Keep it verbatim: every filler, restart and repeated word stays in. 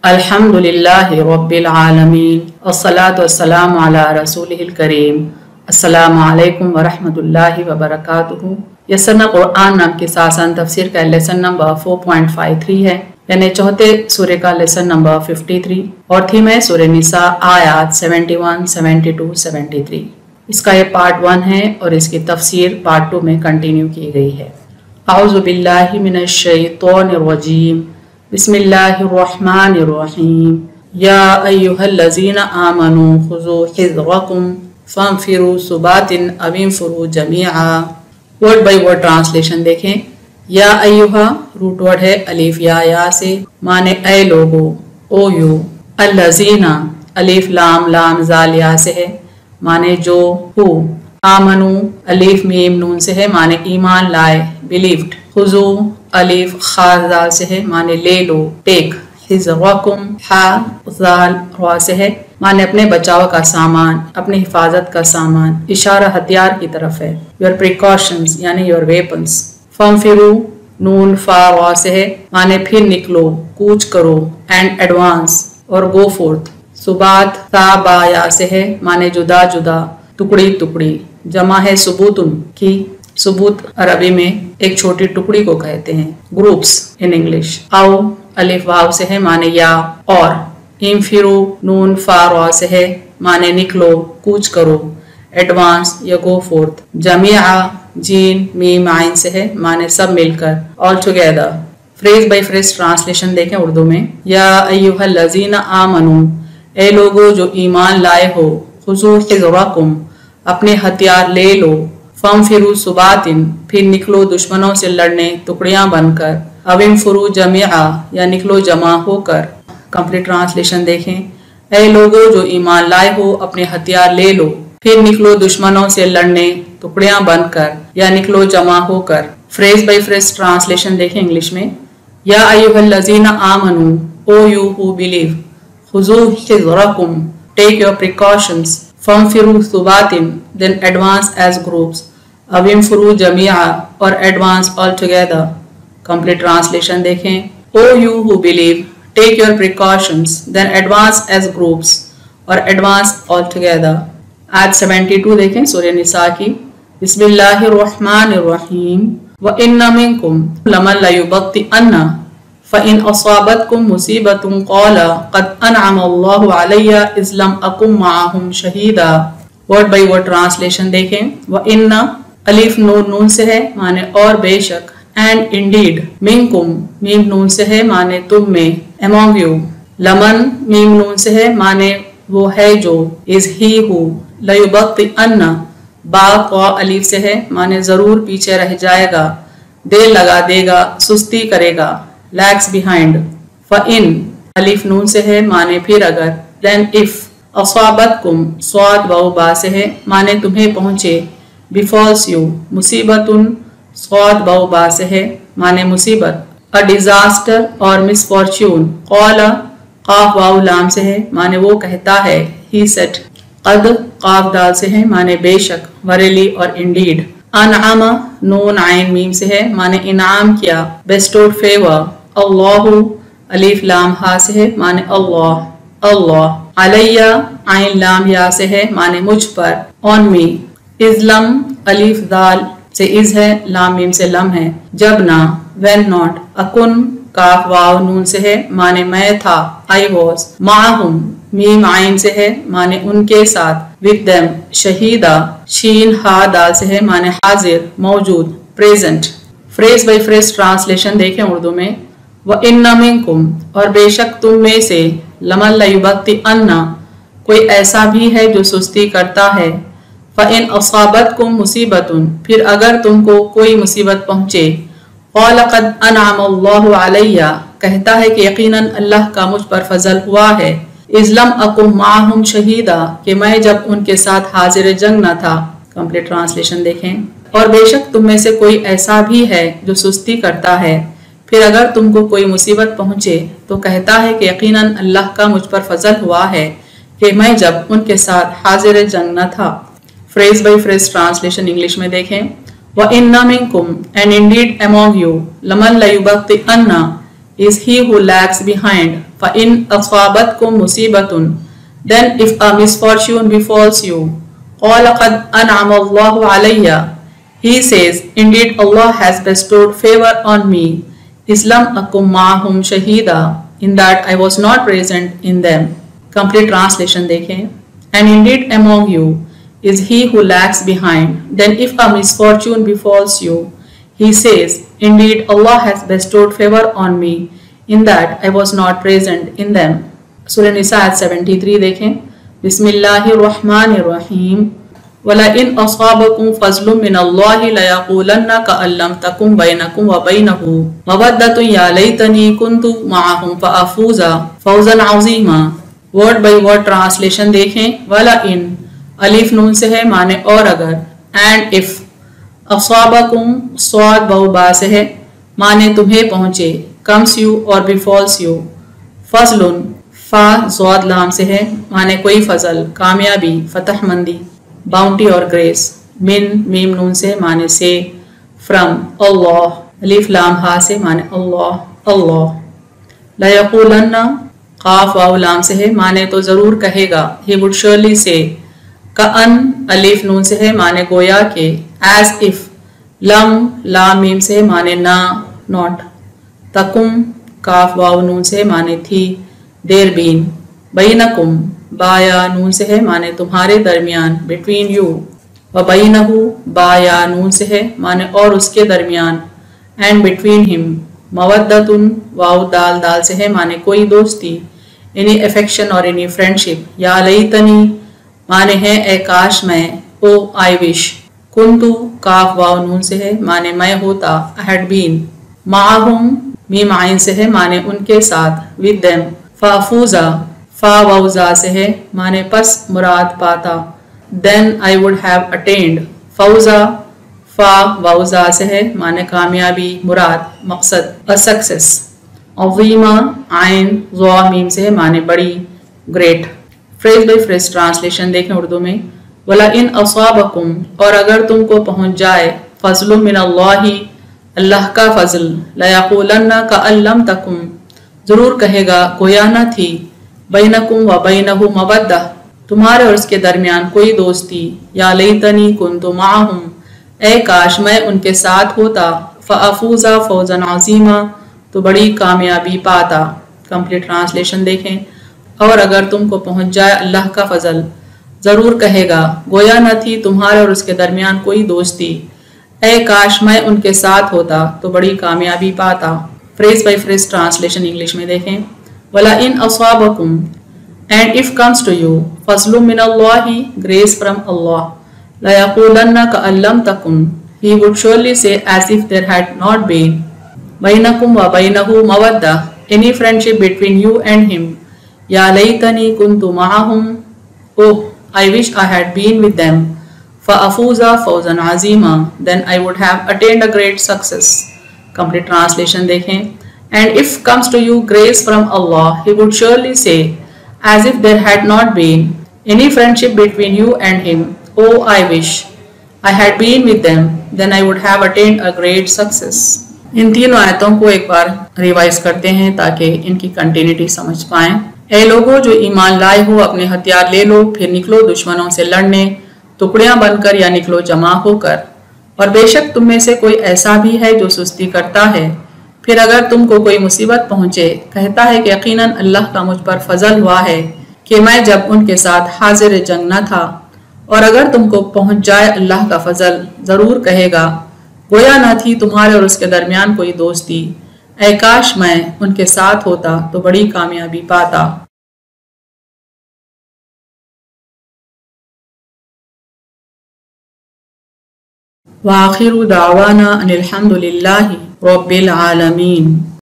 अल्हम्दुलिल्लाहि रब्बिल आलमीन अस्सलातु वस्सलामु अला रसूलिहिल करीम अस्सलामु अलैकुम व रहमतुल्लाहि व बरकातुहू। यसरना कुरान नाम के सासन तफसीर का लेसन नंबर चार पॉइंट पाँच तीन है, यानी चौथे सूर्य का लेसन नंबर तिरेपन और थीम है सूर्य निसा आयात इकहत्तर, बहत्तर, तिहत्तर। इसका ये पार्ट वन है और इसकी तफसीर पार्ट टू में कंटिन्यू की गई है। आऊज़ु बिल्लाहि मिनश शैतानिर रजीम, बिस्मिल्लाहिर्रहमानिर्रहीम। या अय्युहल्लज़ीना आमनू खुज़ू हिज़्रकुम फंफिरू सुबातिन अव इंफिरू जमीआ। वर्ड बाय वर्ड ट्रांसलेशन देखें। या अय्युहा रूट वर्ड है अलिफ या या से, माने ए लोगो, ओ यू। अल्लज़ीना अलिफ लाम लाम जाल या से है, माने जो, हु। आमनू अलिफ मीम नून से है, माने ईमान लाए, बिलीव्ड। खुज़ू अलिफ खास दाल से है, माने ले लो, टेक। हिज़्रकुम हा जाल रा से है, माने अपने बचाव का सामान, अपनी हिफाजत का सामान। इशारा हथियार की तरफ है। योर प्रिकॉशंस यानी योर वेपन्स। फंफिरू नून फा रा से है, माने फिर निकलो, कूच करो। एंड एडवांस और गो फोर्थ। सुबात ता बा या से है, माने जुदा जुदा, टुकड़ी टुकड़ी। जमा है सुबूतुन की। सुबूत अरबी में एक छोटी टुकड़ी को कहते हैं, ग्रुप्स इन इंग्लिश। आओ अलिफ वाव से है, माने या और। इंफिरू नून फा रा से है, माने निकलो, कूच करो। एडवांस या गो फोर्थ। जमीआ जीन मीम आइन से है, माने सब मिलकर, all together. Phrase by phrase translation देखें उर्दू में। या अय्युहल्लज़ीना आमनू, ए लोगो जो ईमान लाए हो। खुज़ू हिज़्रकुम, अपने हथियार ले लो। फंफिरू सुबातिन, फिर निकलो दुश्मनों से लड़ने टुकड़ियां बनकर। अव इंफिरू जमीआ, या निकलो जमा होकर। कंप्लीट ट्रांसलेशन देखें। ए लोगो जो ईमान लाए हो, अपने हथियार ले लो, फिर निकलो दुश्मनों से लड़ने टुकड़ियां बनकर, या निकलो जमा होकर। फ्रेज बाय फ्रेज ट्रांसलेशन देखें इंग्लिश में। या अय्युहल्लज़ीना आमनू, ओ यू हु बिलीव। खुज़ू हिज़्रकुम, टेक योर प्रिकॉशंस। फंफिरू सुबातिन, देन एडवांस एज ग्रुप्स। अव इंफिरू जमीआ, और advance all together. Complete translation देखें। O you who believe, take your precautions, then advance as groups, और एडवांस ऑल टुगेदर। आयत बहत्तर देखें सूरह निसा की। बिस्मिल्लाहिर्रहमानिर्रहीम। व इन्ना मिनकुम लमन लयुबत्तिअन्ना फ़इन असाबतकुम मुसीबतुन क़ाला क़द अनअमल्लाहु अलैया इज़ लम अकुम मअहुम शहीदा। वर्ड बाय वर्ड ट्रांसलेशन देखें। व इन्ना अलिफ नून नून से है, माने और बेशक। एंड इंडीड मिनकुम मीम नून से है, माने तुम में। अमॉन्ग यू लमन मीम नून से है, माने वो है जो। इज ही हु लयुबत्तिअन्ना बा क़ा अलिफ से है, माने जरूर पीछे रह जाएगा, देर लगा देगा, सुस्ती करेगा, लैग्स बिहाइंड। फ़इन अलिफ नून से है, माने फिर अगर। देन इफ असाबतकुम स्वाद वाउ बा से है, माने तुम्हें पहुंचे। बिफॉल्स यू मुसीबतुन स्वाद वाउ बा से है, माने मुसीबत। अ डिजास्टर और मिसफॉर्च्यून। क़ाला क़ाफ वाउ लाम से है, माने वो कहता है, ही सेड। क़द क़ाफ दाल से है, माने बेशक, वरेली और इंडीड। अनअमा नून आइन मीम से है, माने इनाम किया, बेस्टोड फेवर। अल्लाहु अलिफ लाम हा से है, माने अल्लाह अल्लाह। अलैया आइन लाम या से है, माने मुझ पर, ऑन मी। इज़लम अलिफ दाल से इज है, लाम मीम से लम है, जब ना, व्हेन नॉट। अकुन काफ वाव नून से है, माने मैं था, आई वॉज। माहुम मीम आइन से है, माने उनके साथ। विद देम शहीदा शीन हा दाल से है, माने हाजिर, मौजूद, present. Phrase by phrase translation देखें उर्दू में। व इन्ना मिनकुम, और बेशक तुम में से। लमन लयुबत्तिअन्ना, कोई ऐसा भी है जो सुस्ती करता है। फ़इन असाबतकुम मुसीबतुन, फिर अगर तुमको कोई मुसीबत पहुंचे। क़ाल क़द अनअमल्लाहु अलैया, कहता है कि यकीनन अल्लाह का मुझ पर फजल हुआ है। इज़ लम अकुम मअहुम शहीदा, कि मैं जब उनके साथ हाजिर जंग न था। कंप्लीट ट्रांसलेशन देखें। और बेशक तुम में से कोई ऐसा भी है जो सुस्ती करता है, फिर अगर तुमको कोई मुसीबत पहुंचे तो कहता है कि यकीनन अल्लाह का मुझ पर फजल हुआ है कि मैं जब उनके साथ हाजिर जंग न था। Phrase by phrase translation English में देखें। व इन्ना मिनकुम, एंड इंडीड अमॉन्ग यू। लमन लयुबत्तिअन्ना, is he who lags behind. فَإِنْ أَصَابَتْكُمْ مُصِيبَةٌ Then if a misfortune befalls you, قَالَ قَدْ أَنْعَمَ اللَّهُ عَلَيَّ He says, indeed Allah has bestowed favor on me. Islam akum ma'ahum shahida, in that I was not present in them. Complete translation देखें. And indeed among you is he who lags behind. Then if a misfortune befalls you, he says, indeed Allah has bestowed favor on me, in that I was not present in them. Surah Nisa seventy-three देखें. Bismillahirrahmanirrahim. وَلَئِنْ أَصَابَكُمْ فَضْلٌ مِّنَ اللَّهِ لَيَقُولَنَّ كَأَن لَّمْ تَكُن بَيْنَكُمْ وَبَيْنَهُ مَوَدَّةٌ يَا لَيْتَنِي كُنتُ مَعَهُمْ فَأَفُوزَ فَوْزًا عَظِيمًا. Word by word translation देखें. وَلَئِنْ अलिफ नून से है माने और अगर. And if أصابكم स्वाद बहुबा से है माने तुम्हें पहुँचे. comes you or befalls you. फज़लुन फा ज़ाद लाम से है माने कोई फजल, कामयाबी, फतह मंदी, बाउंटी और ग्रेस. मिन मीम नून से माने से. फ्रॉम अल्लाह अलिफ लाम हा से माने अल्लाह अल्लाह. लयक़ूलन्ना काफ वाव लाम से है माने तो ज़रूर कहेगा. ही वुड श्योरली से. कअन अलिफ नून से है माने गोया के. एज इफ लम लाम मीम से माने ना नॉट. तकुम काफ वाव नून से माने थी, देर बीन. बैनकुम बाया नून से है माने तुम्हारे दरमियान, बिटवीन यू. व बैनहु बाया नून से है माने और उसके दरमियान, एंड बिटवीन हिम. मवद्दतुन वाव दाल दाल से है माने कोई दोस्ती, एनी अफेक्शन और एनी फ्रेंडशिप. या लईतनी माने है ए काश मैं, ओ आई विश. कुंतु काफ वाव नून से है माने मैं होता, आई हैड बीन. माहुम मीम आइन से है माने उनके साथ, विद देम. फाफूजा फा वौजा से है माने पस मुराद पाता. Then I would have attend. फौजा फा वौजा से है माने कामयाबी, मुराद, मकसद, अ सक्सेस. अज़ीमा आइन ज़ा मीम से है माने बड़ी, great. Phrase by phrase translation देखें उर्दू में. वला इन असाबकुम और अगर तुमको पहुंच जाए, फज़लुम मिनल्लाहि अल्लाह का फजल, लयक़ूलन्ना कअन लम तकुम जरूर कहेगा गोया न थी, बैनकुम व बैनहु मवद्दा तुम्हारे और उसके दरमियान कोई दोस्ती. या लैतनी कुन्तु माहुम ए काश मैं उनके साथ होता. फ़अफ़ूज़ा फ़ौज़न अज़ीमा तो बड़ी कामयाबी पाता. कंप्लीट ट्रांसलेशन देखें. और अगर तुमको पहुंच जाए अल्लाह का फजल, ज़रूर कहेगा गोया न थी तुम्हारे और उसके दरमियान कोई दोस्ती, ए काश मैं उनके साथ होता तो बड़ी कामयाबी पाता. Phrase by phrase translation English में देखें. वला इन असाबकुम and if comes to you, फज़लुम मिनल्लाहि ग्रेस फ्रॉम अल्लाह, लयक़ूलन्ना कअन लम तकुन he would surely say as if there had not been, बैनकुम व बैनहु मवद्दा any friendship between you and him. या लैतनी कुन्तु माहुम oh I wish I had been with them. फ़अफ़ूज़ा फ़ौज़न अज़ीमा then I would have attend a great success. Complete translation देखें. And if comes to you grace from Allah he would surely say as if there had not been any friendship between you and him. Oh I wish I had been with them then I would have attend a great success. इन तीनों आयतों को एक बार revise करते हैं ताकि इनकी continuity समझ पाएं. ए लोगों जो ईमान लाए हो अपने हथियार ले लो, फिर निकलो दुश्मनों से लड़ने, टुकड़ियां बनकर या निकलो जमा होकर. और बेशक तुम में से कोई ऐसा भी है जो सुस्ती करता है, फिर अगर तुमको कोई मुसीबत पहुंचे कहता है कि यकीनन अल्लाह का मुझ पर फजल हुआ है कि मैं जब उनके साथ हाजिर जंग न था. और अगर तुमको पहुंच जाए अल्लाह का फजल, ज़रूर कहेगा गोया न थी तुम्हारे और उसके दरमियान कोई दोस्ती, ऐ काश मैं उनके साथ होता तो बड़ी कामयाबी पाता. व आखिरु दावाना अनिल हम्दुलिल्लाहि रब्बिल आलमीन.